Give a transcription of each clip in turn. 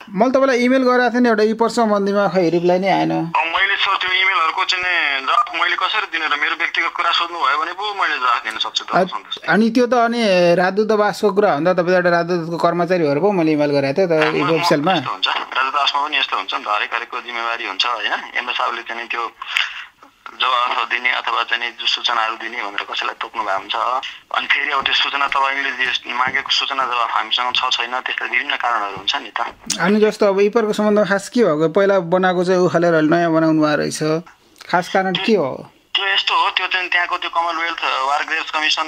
मैले तपाईँलाई इमेल गरेको थिएँ नि एउटा यी वर्ष सम्बन्धीमा खै रिप्लाई नै आएन। मैले सर त्यो इमेलहरुको चाहिँ जवाफ मैले कसरी दिने र मेरो व्यक्तिगत कुरा सोध्नु भयो भने पो मैले जवाफ दिन सक्छु त सन्तोष। अनि त्यो त अनि राजदूतावासको कुरा हो नि त, तपाईँ एउटा राजदूतको कर्मचारीहरू पो मैले इमेल गरेको थिएँ त अफिसियलमा। हुन्छ राजदूतावासमा पनि यस्तो हुन्छ नि त, हरेक हरेकको जिम्मेवारी हुन्छ होइन। एमएस साहबले चाहिँ त्यो जवाफ दिने अथवा चाहिँ सूचनाहरू दिने भनेर कसैलाई तोक्नु भएको हुन्छ। अनि फेरि अब त्यो सूचना तपाईँले मागेको सूचना जवाफ हामीसँग छ छैन त्यस्ता विभिन्न कारणहरू हुन्छ नि त। अनि जस्तो अब इपरको सम्बन्धमा खास के हो, पहिला बनाएको चाहिँ उखालेर नयाँ बनाउनु भएको रहेछ, खास कारण के हो? त्यो यस्तो हो, त्यो चाहिँ त्यहाँको त्यो कमनवेल्थ वार ग्रेभ्स कमिसन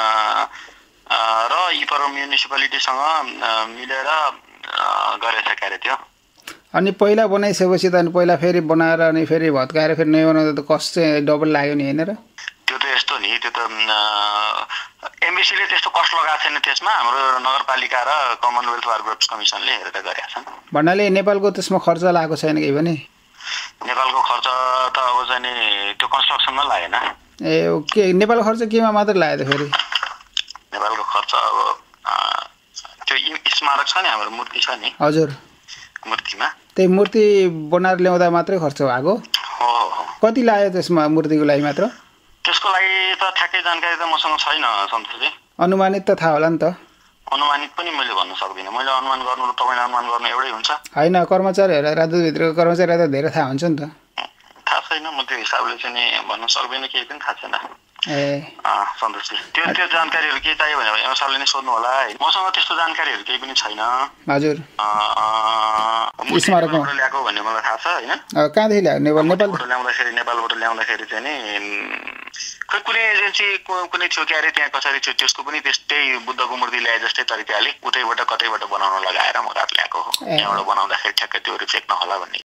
र इपर म्युनिसिपालिटीसँग मिलेर गरेछ कार्य त्यो। अनि पहिला बनाइसकेपछि त अनि पहिला फेरि बनाएर अनि फेरि भत्काएर फेरि नयाँ बनाउँदा त कस्ट चाहिँ डबल लाग्यो नि होइन र? त्यो त यस्तो नि, त्यो त एमबिसीले त्यस्तो कस्ट लगाएको छैन त्यसमा, हाम्रो नगरपालिका र कमनवेल्थ वार ग्रेभ्स कमिसनले हेरेर गरेका छन्। भन्नाले नेपालको त्यसमा खर्च लागेको छैन केही पनि? नेपालको खर्च त अब चाहिँ नि त्यो कन्स्ट्रक्सनमा लागेन। ए ओके, नेपालको खर्च केमा मात्र लाग्यो त फेरि? नेपालको खर्च अब त्यो स्मारक छ नि, हाम्रो मूर्ति छ नि। हजुर, मूर्तिमा त्यही मूर्ति बनाएर ल्याउँदा मात्रै खर्च भएको हो। कति लाग्यो त्यसमा मूर्तिको लागि मात्र? त्यसको लागि त ठ्याक्कै जानकारी त मसँग छैन सन्तोषजी। अनुमानित त थाहा होला नि त? अनुमानित पनि मैले भन्न सक्दिनँ, मैले अनुमान गर्नु र तपाईँले अनुमान गर्नु एउटै हुन्छ होइन? कर्मचारीहरूलाई राजदूतभित्रको कर्मचारीलाई त धेरै थाहा हुन्छ नि त। थाहा छैन, म त्यो हिसाबले चाहिँ नि भन्न सक्दिनँ, केही पनि थाहा छैन। ए सन्तोषजी त्यो जानकारीहरू के चाहियो भने एमएसआरले नै सोध्नु होला है, मसँग त्यस्तो जानकारीहरू केही पनि छैन। हजुर, स्मारकबाट ल्याएको भन्ने मलाई थाहा छ होइन। कहाँदेखि ल्याएको? नेपालबाट ल्याउँदाखेरि चाहिँ नि खै कुनै एजेन्सी कुनै थियो क्यारे त्यहाँ कसरी थियो त्यसको पनि त्यस्तै बुद्धको मूर्ति ल्याए जस्तै तरिकाले उतैबाट कतैबाट बनाउन लगाएर म काट ल्याएको हो। त्यहाँबाट बनाउँदाखेरि ठ्याक्कै त्यो रिफ्लेक्ट नहोला भन्ने